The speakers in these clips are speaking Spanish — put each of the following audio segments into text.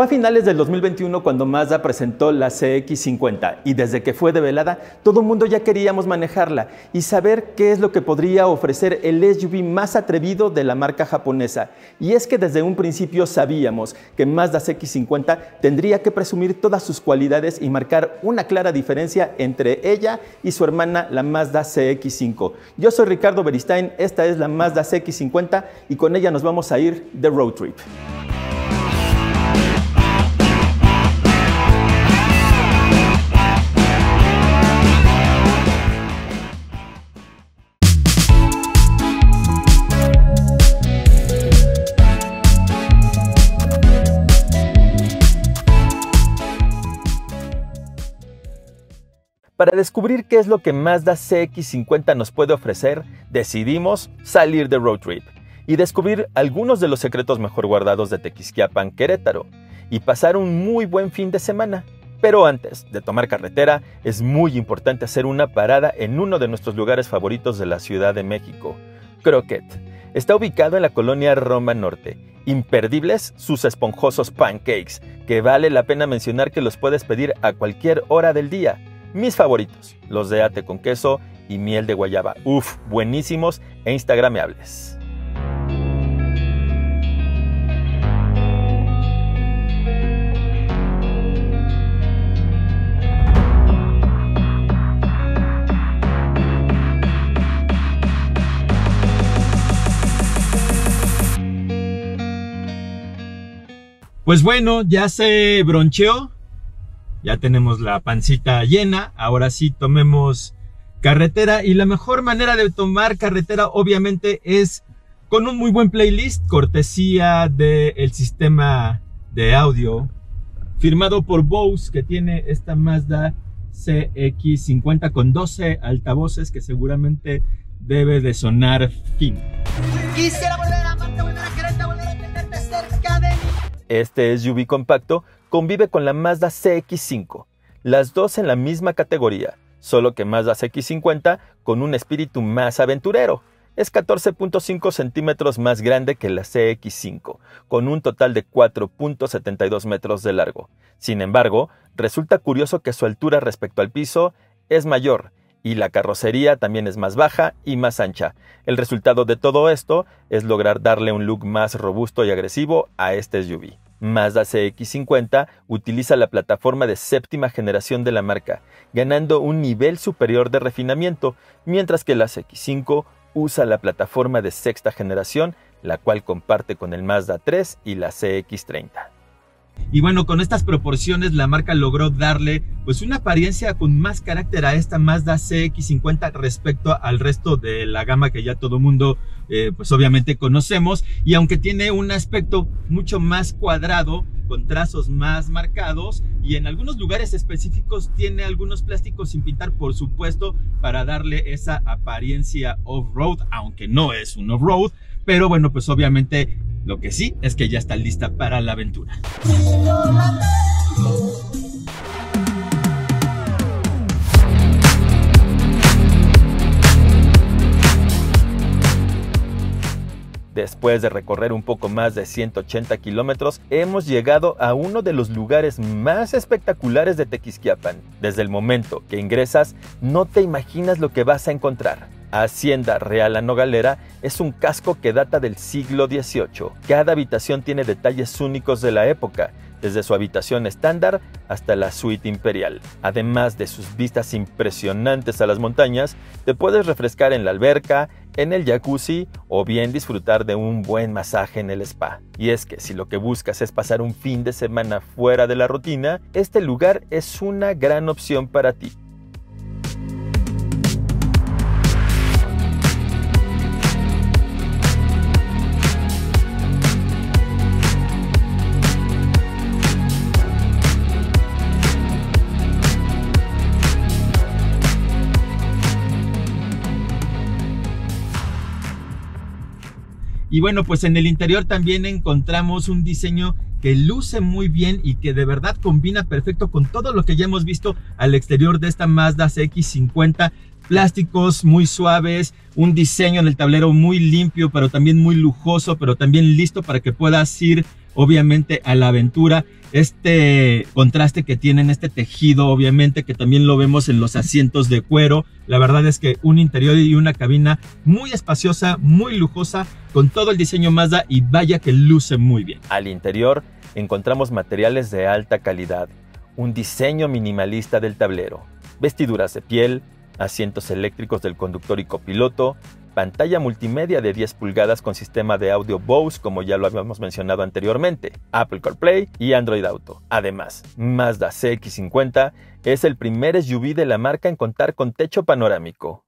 Fue a finales del 2021 cuando Mazda presentó la CX-50 y desde que fue develada, todo el mundo ya queríamos manejarla y saber qué es lo que podría ofrecer el SUV más atrevido de la marca japonesa. Y es que desde un principio sabíamos que Mazda CX-50 tendría que presumir todas sus cualidades y marcar una clara diferencia entre ella y su hermana, la Mazda CX-5. Yo soy Ricardo Beristain, esta es la Mazda CX-50 y con ella nos vamos a ir de road trip. Para descubrir qué es lo que Mazda CX-50 nos puede ofrecer, decidimos salir de road trip y descubrir algunos de los secretos mejor guardados de Tequisquiapan, Querétaro, y pasar un muy buen fin de semana. Pero antes de tomar carretera, es muy importante hacer una parada en uno de nuestros lugares favoritos de la Ciudad de México, Croquet. Está ubicado en la colonia Roma Norte. Imperdibles sus esponjosos pancakes, que vale la pena mencionar que los puedes pedir a cualquier hora del día. Mis favoritos, los de ate con queso y miel de guayaba. Uf, buenísimos e instagrameables. Pues bueno, ya se broncheó. Ya tenemos la pancita llena, ahora sí tomemos carretera y la mejor manera de tomar carretera obviamente es con un muy buen playlist, cortesía del sistema de audio firmado por Bose que tiene esta Mazda CX-50 con 12 altavoces que seguramente debe de sonar fino. Quisiera volver a amarte, volver a quererte, volver a tenerte cerca de mí. Este SUV compacto convive con la Mazda CX-5, las dos en la misma categoría, solo que Mazda CX-50 con un espíritu más aventurero. Es 14.5 centímetros más grande que la CX-5, con un total de 4.72 metros de largo. Sin embargo, resulta curioso que su altura respecto al piso es mayor, y la carrocería también es más baja y más ancha. El resultado de todo esto es lograr darle un look más robusto y agresivo a este SUV. Mazda CX-50 utiliza la plataforma de séptima generación de la marca, ganando un nivel superior de refinamiento, mientras que la CX-5 usa la plataforma de sexta generación, la cual comparte con el Mazda 3 y la CX-30. Y bueno, con estas proporciones la marca logró darle pues una apariencia con más carácter a esta Mazda CX-50 respecto al resto de la gama que ya todo mundo pues obviamente conocemos, y aunque tiene un aspecto mucho más cuadrado con trazos más marcados y en algunos lugares específicos tiene algunos plásticos sin pintar, por supuesto, para darle esa apariencia off-road, aunque no es un off-road, pero bueno, pues obviamente lo que sí es que ya está lista para la aventura. Después de recorrer un poco más de 180 kilómetros, hemos llegado a uno de los lugares más espectaculares de Tequisquiapan. Desde el momento que ingresas, no te imaginas lo que vas a encontrar. Hacienda Real La Nogalera es un casco que data del siglo XVIII. Cada habitación tiene detalles únicos de la época, desde su habitación estándar hasta la suite imperial. Además de sus vistas impresionantes a las montañas, te puedes refrescar en la alberca, en el jacuzzi o bien disfrutar de un buen masaje en el spa. Y es que si lo que buscas es pasar un fin de semana fuera de la rutina, este lugar es una gran opción para ti. Y bueno, pues en el interior también encontramos un diseño que luce muy bien y que de verdad combina perfecto con todo lo que ya hemos visto al exterior de esta Mazda CX-50. plásticos muy suaves, un diseño en el tablero muy limpio, pero también muy lujoso, pero también listo para que puedas ir obviamente a la aventura. Este contraste que tienen, este tejido obviamente que también lo vemos en los asientos de cuero. La verdad es que un interior y una cabina muy espaciosa, muy lujosa, con todo el diseño Mazda, y vaya que luce muy bien. Al interior encontramos materiales de alta calidad, un diseño minimalista del tablero, vestiduras de piel, asientos eléctricos del conductor y copiloto, pantalla multimedia de 10 pulgadas con sistema de audio Bose, como ya lo habíamos mencionado anteriormente, Apple CarPlay y Android Auto. Además, Mazda CX-50 es el primer SUV de la marca en contar con techo panorámico.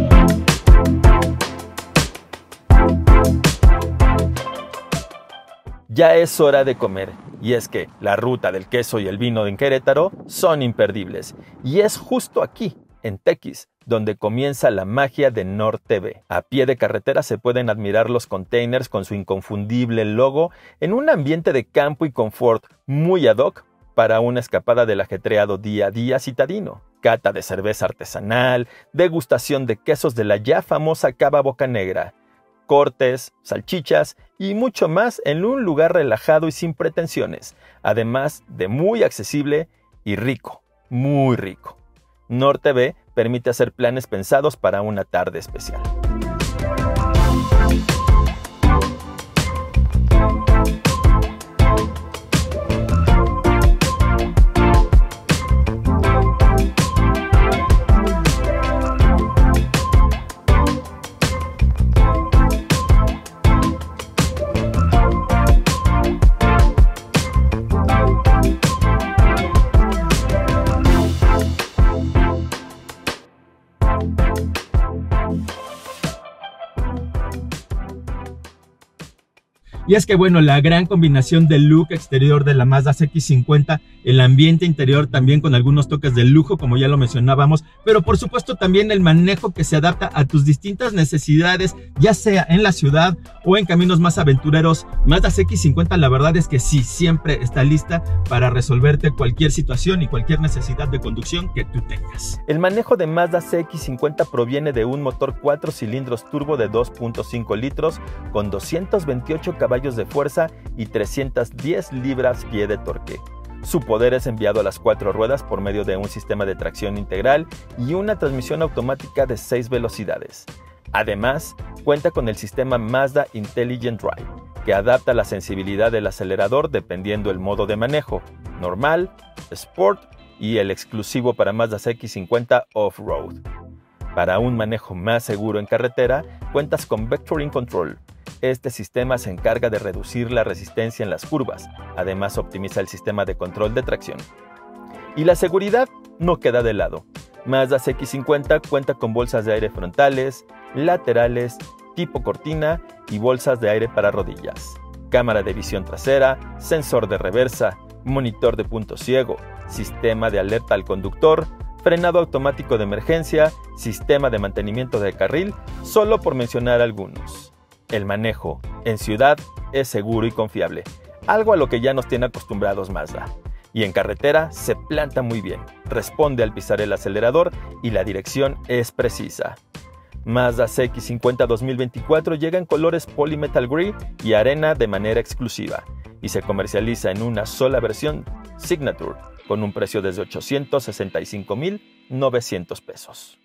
Ya es hora de comer, y es que la ruta del queso y el vino en Querétaro son imperdibles, y es justo aquí, en Tequis, donde comienza la magia de Nord TV. A pie de carretera se pueden admirar los containers con su inconfundible logo en un ambiente de campo y confort muy ad hoc para una escapada del ajetreado día a día citadino. Cata de cerveza artesanal, degustación de quesos de la ya famosa Cava Bocanegra, cortes, salchichas y mucho más en un lugar relajado y sin pretensiones, además de muy accesible y rico, muy rico. Nord TV permite hacer planes pensados para una tarde especial. Y es que bueno, la gran combinación del look exterior de la Mazda CX-50, el ambiente interior también con algunos toques de lujo, como ya lo mencionábamos, pero por supuesto también el manejo que se adapta a tus distintas necesidades, ya sea en la ciudad o en caminos más aventureros. Mazda CX-50 la verdad es que sí, siempre está lista para resolverte cualquier situación y cualquier necesidad de conducción que tú tengas. El manejo de Mazda CX-50 proviene de un motor 4 cilindros turbo de 2.5 litros con 228 caballos de fuerza y 310 libras-pie de torque. Su poder es enviado a las 4 ruedas por medio de un sistema de tracción integral y una transmisión automática de 6 velocidades. Además, cuenta con el sistema Mazda Intelligent Drive, que adapta la sensibilidad del acelerador dependiendo el modo de manejo, normal, Sport y el exclusivo para Mazda CX-50 Off-Road. Para un manejo más seguro en carretera, cuentas con Vectoring Control. Este sistema se encarga de reducir la resistencia en las curvas, además optimiza el sistema de control de tracción. Y la seguridad no queda de lado. Mazda CX-50 cuenta con bolsas de aire frontales, laterales, tipo cortina y bolsas de aire para rodillas. Cámara de visión trasera, sensor de reversa, monitor de punto ciego, sistema de alerta al conductor, frenado automático de emergencia, sistema de mantenimiento de carril, solo por mencionar algunos. El manejo en ciudad es seguro y confiable, algo a lo que ya nos tiene acostumbrados Mazda. Y en carretera se planta muy bien, responde al pisar el acelerador y la dirección es precisa. Mazda CX-50 2024 llega en colores Polymetal Grey y arena de manera exclusiva y se comercializa en una sola versión Signature con un precio desde 865,900 pesos.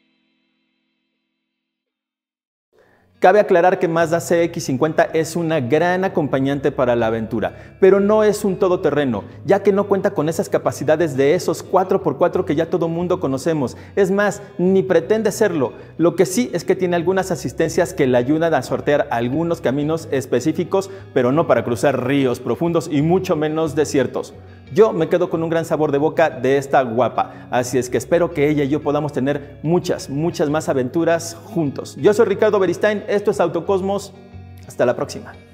Cabe aclarar que Mazda CX-50 es una gran acompañante para la aventura, pero no es un todoterreno, ya que no cuenta con esas capacidades de esos 4x4 que ya todo mundo conocemos. Es más, ni pretende serlo. Lo que sí es que tiene algunas asistencias que le ayudan a sortear algunos caminos específicos, pero no para cruzar ríos profundos y mucho menos desiertos. Yo me quedo con un gran sabor de boca de esta guapa, así es que espero que ella y yo podamos tener muchas más aventuras juntos. Yo soy Ricardo Beristain, esto es Autocosmos, hasta la próxima.